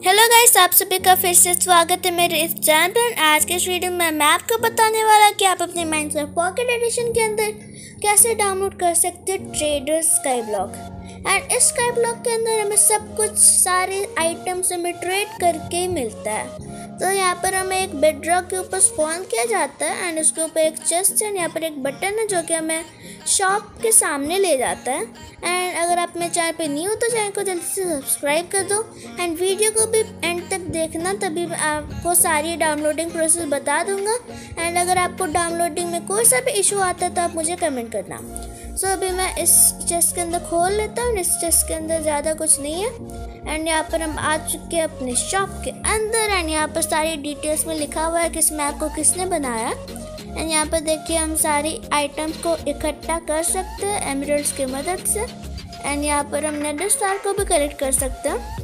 Hello guys, आप सभी का फिर से स्वागत है मेरे इस चैनल पर। आज के इस वीडियो में मैं आपको बताने वाला कि आप अपने माइनक्राफ्ट पॉकेट एडिशन के अंदर कैसे डाउनलोड कर सकते हैं ट्रेडर्स स्काईब्लॉक। एंड इस स्काईब्लॉक के अंदर हमें सब कुछ सारे आइटम्स हमें ट्रेड करके ही मिलता है। तो यहाँ पर हमें एक बेडरॉक के ऊपर स्पॉन किया जाता है एंड उसके ऊपर एक चेस्ट है, यहाँ पर एक बटन है जो कि हमें शॉप के सामने ले जाता है। एंड अगर आप मेरे चैनल पे न्यू हो तो चैनल को जल्दी से सब्सक्राइब कर दो एंड वीडियो को भी एंड तक देखना, तभी मैं आपको सारी डाउनलोडिंग प्रोसेस बता दूंगा। एंड अगर आपको डाउनलोडिंग में कोई सा भी इशू आता है तो आप मुझे कमेंट करना। सो अभी मैं इस चेस्ट के अंदर खोल लेता हूँ। इस चेस्ट के अंदर ज़्यादा कुछ नहीं है एंड यहाँ पर हम आ चुके हैं अपने शॉप के अंदर। एंड यहाँ पर सारी डिटेल्स में लिखा हुआ है कि इस मैप को किसने बनाया। एंड यहाँ पर देखिए हम सारी आइटम्स को इकट्ठा कर सकते हैं एमरल्ड्स की मदद से। एंड यहाँ पर हम नेदर स्टार को भी कलेक्ट कर सकते हैं।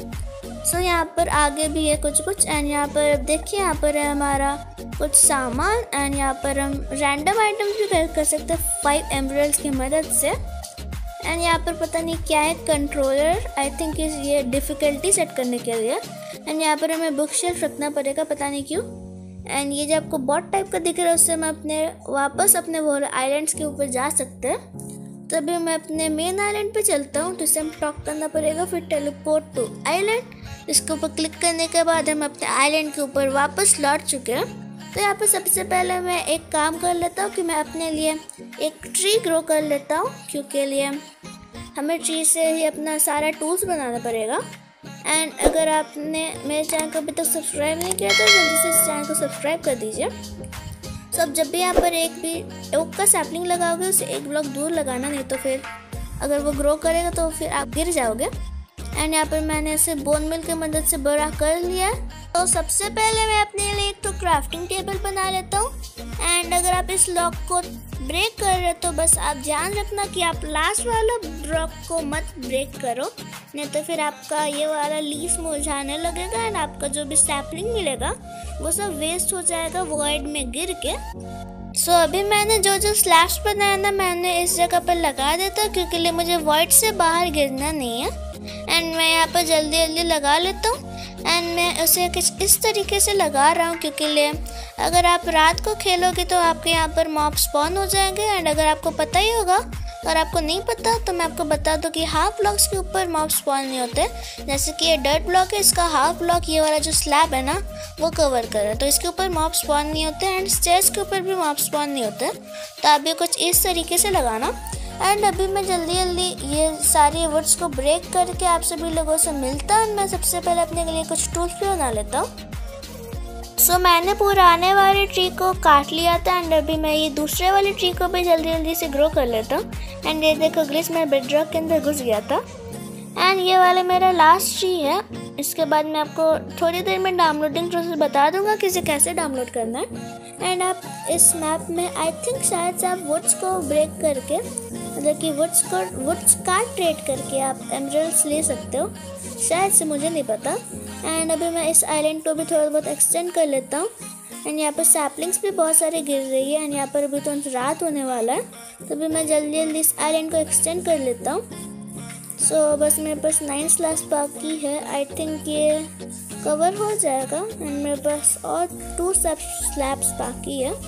सो यहाँ पर आगे भी है कुछ एंड यहाँ पर देखिए यहाँ पर है हमारा कुछ सामान। एंड यहाँ पर हम रैंडम आइटम्स भी कलेक्ट कर सकते हैं 5 एमरल्ड्स की मदद से। एंड यहाँ पर पता नहीं क्या है, कंट्रोलर आई थिंक ये डिफ़िकल्टी सेट करने के लिए। एंड यहाँ पर हमें बुक शेल्फ रखना पड़ेगा, पता नहीं क्यों। एंड ये जो आपको बॉट टाइप का दिख रहा है उससे हम अपने वापस अपने वो आइलैंड्स के ऊपर जा सकते हैं। तभी मैं अपने मेन आइलैंड पे चलता हूँ, तो इसे हम टॉक करना पड़ेगा, फिर टेलीपोर्ट टू आइलैंड। इसके ऊपर क्लिक करने के बाद हम अपने आइलैंड के ऊपर वापस लौट चुके हैं। तो यहाँ पर सबसे पहले मैं एक काम कर लेता हूँ कि मैं अपने लिए एक ट्री ग्रो कर लेता हूँ, क्योंकि लिए हमें ट्री से ही अपना सारा टूल्स बनाना पड़ेगा। एंड अगर आपने मेरे चैनल को अभी तक सब्सक्राइब नहीं किया तो जल्दी से इस चैनल को सब्सक्राइब कर दीजिए। तो अब जब भी यहाँ पर एक भी ओक का सैपलिंग लगाओगे उसे एक ब्लॉक दूर लगाना, नहीं तो फिर अगर वो ग्रो करेगा तो फिर आप गिर जाओगे। एंड यहाँ पर मैंने इसे बोन मिल की मदद से बड़ा कर लिया। तो सबसे पहले मैं अपने लिए एक तो क्राफ्टिंग टेबल बना लेता हूँ। एंड अगर आप इस लॉक को ब्रेक कर रहे हो तो बस आप ध्यान रखना कि आप लास्ट वाला ब्लॉक को मत ब्रेक करो, नहीं तो फिर आपका ये वाला लीफ मुरझाने लगेगा एंड आपका जो भी सैपलिंग मिलेगा वो सब वेस्ट हो जाएगा वॉइड में गिर के। सो अभी मैंने जो स्लैब्स बनाया ना, मैंने इस जगह पर लगा देता क्योंकि लिए मुझे वॉइड से बाहर गिरना नहीं है। एंड मैं यहाँ पर जल्दी जल्दी लगा लेता हूँ। एंड मैं उसे कुछ इस तरीके से लगा रहा हूँ क्योंकि लिए अगर आप रात को खेलोगे तो आपके यहाँ पर मॉब स्पॉन हो जाएंगे। एंड अगर आपको पता ही होगा, अगर आपको नहीं पता तो मैं आपको बता दूँ कि हाफ ब्लॉक्स के ऊपर मॉब स्पॉन नहीं होते। जैसे कि ये डर्ट ब्लॉक है, इसका हाफ ब्लॉक ये वाला जो स्लैब है ना वो कवर कर रहा है, तो इसके ऊपर मॉब स्पॉन नहीं होते। एंड स्टेयर्स के ऊपर भी मॉब स्पॉन नहीं होते। तो आप भी कुछ इस तरीके से लगाना। एंड अभी मैं जल्दी जल्दी ये सारी वुड्स को ब्रेक करके आप सभी लोगों से मिलता हूँ। मैं सबसे पहले अपने लिए कुछ टूल्स भी बना लेता हूँ। सो मैंने पुराने वाले ट्री को काट लिया था एंड अभी मैं ये दूसरे वाले ट्री को भी जल्दी जल्दी से ग्रो कर लेता हूँ। एंड ये देखो ग्लिच मैं बेडरॉक के अंदर घुस गया था। एंड ये वाला मेरा लास्ट ट्री है। इसके बाद मैं आपको थोड़ी देर में डाउनलोडिंग प्रोसेस बता दूंगा कि इसे कैसे डाउनलोड करना है। एंड आप इस मैप में आई थिंक शायद से आप वुड्स को ब्रेक करके, मतलब कि वुड्स का ट्रेड करके आप एमरल्ड्स ले सकते हो, शायद से, मुझे नहीं पता। एंड अभी मैं इस आइलैंड को भी थोड़ा बहुत एक्सटेंड कर लेता हूँ। एंड यहाँ पर सैपलिंग्स भी बहुत सारे गिर रही है। एंड यहाँ पर अभी तो रात होने वाला है, तो अभी मैं जल्दी जल्दी इस आइलैंड को एक्सटेंड कर लेता हूँ। सो बस मेरे पास 9 स्लैब्स बाकी है, आई थिंक ये कवर हो जाएगा। एंड मेरे पास और 2 स्लैब्स बाकी है।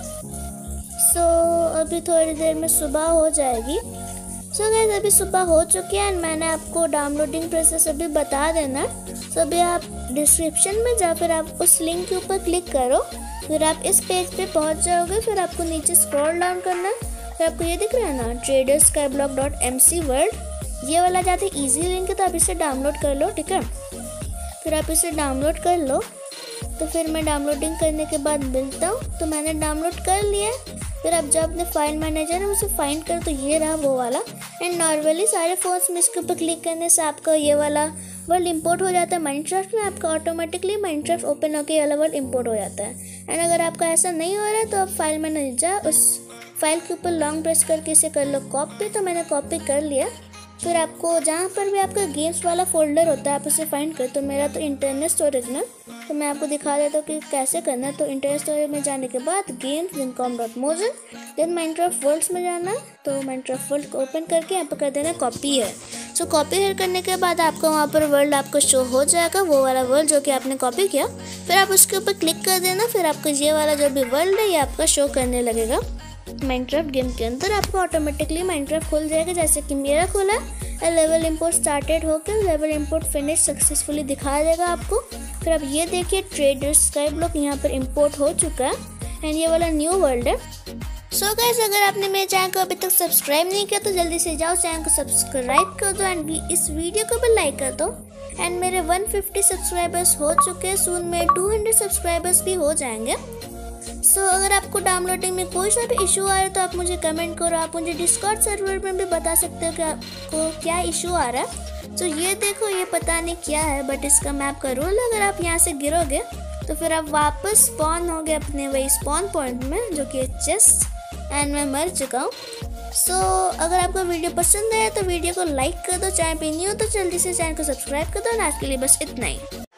सो अभी थोड़ी देर में सुबह हो जाएगी। सो गाइस अभी सुबह हो चुकी है एंड मैंने आपको डाउनलोडिंग प्रोसेस अभी बता देना। सो अभी आप डिस्क्रिप्शन में जा फिर आप उस लिंक के ऊपर क्लिक करो, फिर आप इस पेज पे पहुंच जाओगे। फिर आपको नीचे स्क्रॉल डाउन करना है, फिर आपको ये दिख रहा है ना tradersskyblock.mc वर्ल्ड, ये वाला ज़्यादा इजी लिंक है, तो आप इसे डाउनलोड कर लो, ठीक है। फिर आप इसे डाउनलोड कर लो। तो फिर मैं डाउनलोडिंग करने के बाद मिलता हूँ। तो मैंने डाउनलोड कर लिया। फिर आप जब अपने फाइल मैनेजर है उसे फाइंड करो, तो ये रहा वो वाला। एंड नॉर्मली सारे फोन्स में इसके ऊपर क्लिक करने से आपका ये वाला वर्ल्ड इंपोर्ट हो जाता है माइनक्राफ्ट में। आपका ऑटोमेटिकली माइनक्राफ्ट ओपन होकर ये वाला वर्ल्ड इंपोर्ट हो जाता है। एंड अगर आपका ऐसा नहीं हो रहा है तो आप फाइल मैनेजर उस फाइल के ऊपर लॉन्ग प्रेस करके इसे कर लो कॉपी। तो मैंने कॉपी कर लिया। फिर आपको जहाँ पर भी आपका गेम्स वाला फोल्डर होता है आप उसे फाइंड कर। तो मेरा तो इंटरनल स्टोरेज ना, तो मैं आपको दिखा देता हूँ कि कैसे करना है। तो इंटरनल स्टोरेज में जाने के बाद games.com.mozilla, देन माइनक्राफ्ट वर्ल्ड्स में जाना। तो माइनक्राफ्ट वर्ल्ड को ओपन करके यहाँ पर कर देना कॉपी है। सो कॉपी है करने के बाद आपको वहाँ पर वर्ल्ड आपको शो हो जाएगा, वो वाला वर्ल्ड जो कि आपने कॉपी किया। फिर आप उसके ऊपर क्लिक कर देना, फिर आपको ये वाला जो भी वर्ल्ड है ये आपका शो करने लगेगा माइनक्राफ्ट गेम के अंदर। आपको ऑटोमेटिकली माइनक्राफ्ट खुल जाएगा, जैसे कि मेरा खुला है। लेवल इंपोर्ट स्टार्टेड होकर लेवल इंपोर्ट फिनिश सक्सेसफुली दिखा देगा आपको। फिर आप ये देखिए ट्रेडर्स स्काई ब्लॉक यहाँ पर इंपोर्ट हो चुका है एंड ये वाला न्यू वर्ल्ड है। सो गाइस, अगर आपने मेरे चैनल को अभी तक सब्सक्राइब नहीं किया तो जल्दी से जाओ चैनल को सब्सक्राइब कर दो एंड इस वीडियो को भी लाइक कर दो। एंड मेरे 150 सब्सक्राइबर्स हो चुके हैं, सून में 200 सब्सक्राइबर्स भी हो जाएंगे। सो अगर आपको डाउनलोडिंग में कोई सा भी इशू आ रहा है तो आप मुझे कमेंट करो। आप मुझे डिस्कॉर्ड सर्वर में भी बता सकते हो कि आपको क्या इशू आ रहा है। तो ये देखो, ये पता नहीं क्या है बट इसका मैप का रूल, अगर आप यहाँ से गिरोगे तो फिर आप वापस स्पॉन होगे अपने वही स्पॉन पॉइंट में जो कि चेस्ट, एंड मैं मर चुका हूँ। सो अगर आपको वीडियो पसंद आया तो वीडियो को लाइक कर दो, चैनल पे न्यू हो तो जल्दी से चैनल को सब्सक्राइब कर दो। आज के लिए बस इतना ही।